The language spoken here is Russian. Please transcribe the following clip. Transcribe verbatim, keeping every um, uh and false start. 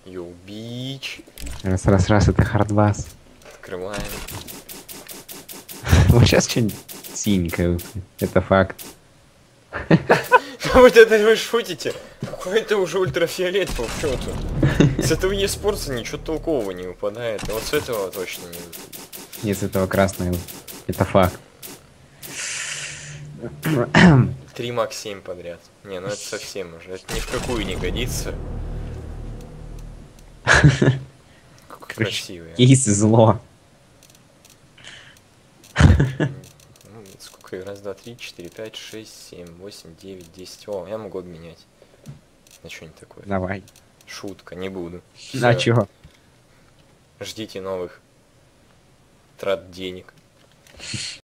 Йоу, бич. Раз, раз, раз, это хардбас. Открываем. Вот сейчас что-нибудь синенькое выпадет. Это факт. Вот это вы шутите? Какой-то уже ультрафиолет по счету. С этого e-спорта ничего толкового не выпадает. А вот с этого точно не выпадет. Нет, с этого красное. Это факт. Три мак семь подряд. Не, ну это совсем уже. Это ни в какую не годится. Какой красивый. Кейс зло. Ну, сколько? Раз, два, три, четыре, пять, шесть, семь, восемь, девять, десять. О, я могу обменять. На что-нибудь такое. Давай. Шутка, не буду. На Всё. чего? Ждите новых трат денег.